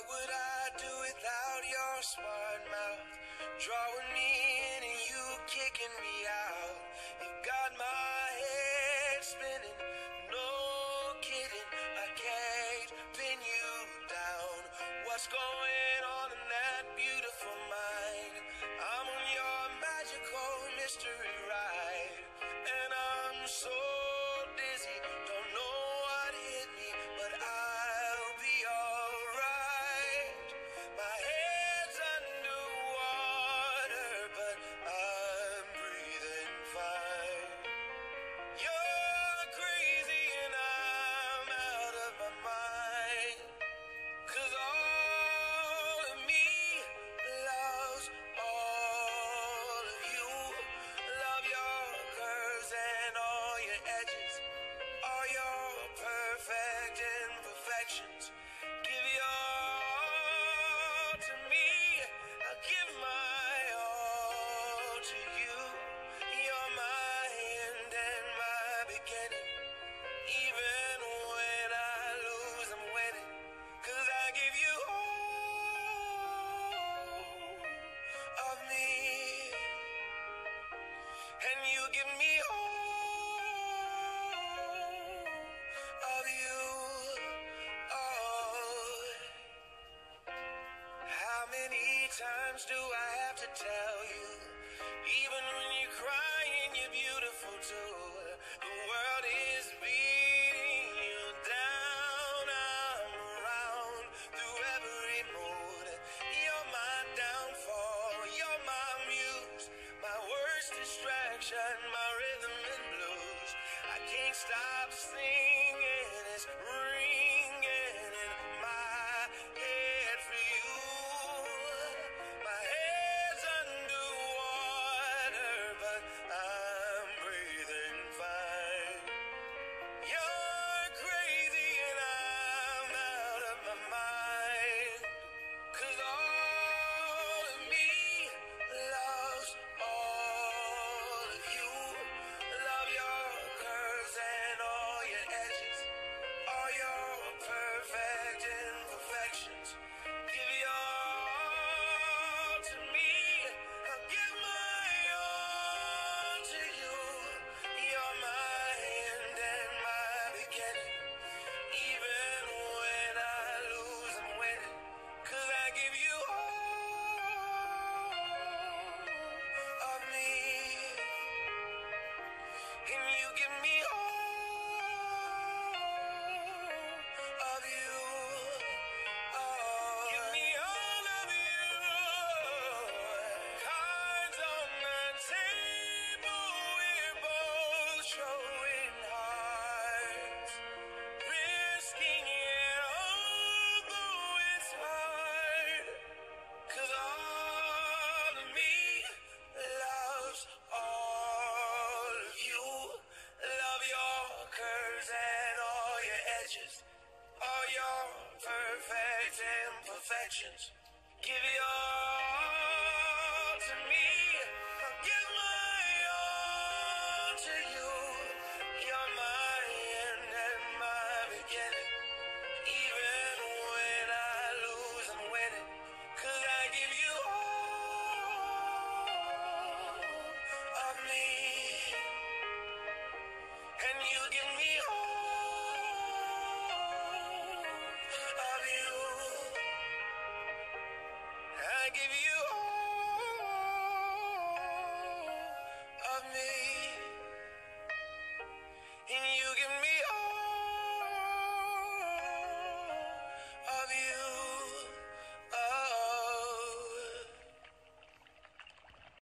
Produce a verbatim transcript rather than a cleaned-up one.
would I do without your smart mouth? Drawing me in and you kicking me out. You got my head spinning, no kidding. I can't pin you down. What's going on in that beautiful mind? I'm on your magical mystery ride, and I'm so dizzy, don't know what hit me, but I'll be alright. My head's underwater, but I'm breathing fine. You're crazy and I'm out of my mind, 'cause all of me loves all of you. Love your curves and all your edges, all your perfect imperfections. Give your all to me, I'll give my all to you. You're my end and my beginning. Even when I lose, I'm winning, 'cause I give you all of me, and you give me all of you. Oh, how many times do I have to tell you? Even when you're crying, you're beautiful too. The world is beating you down. I'm around through every mood. You're my downfall, you're my muse, my worst distraction, my rhythm and blues. I can't stop singing, it's ringing in my head for you. My head's underwater, but I'm breathing fine. You're crazy and I'm out of my mind, 'cause all of me loves all of you. Love your curves and all your edges, all your perfect imperfections. Give your all to me, I'll give my all to you. You're my end and my beginning. Even when I lose, I'm winning, 'cause I give you all of me, and you give me all of you. Oh, give me all of you. Cards on the table, we're both showing hearts, risking it although it's hard, 'cause all of me loves all of you. Love your curves and all your edges, all your perfect imperfections. Give your all to me, I'll give my all to you. You're my end and my beginning. Even when I lose, I'm winning, 'cause I give you all of me.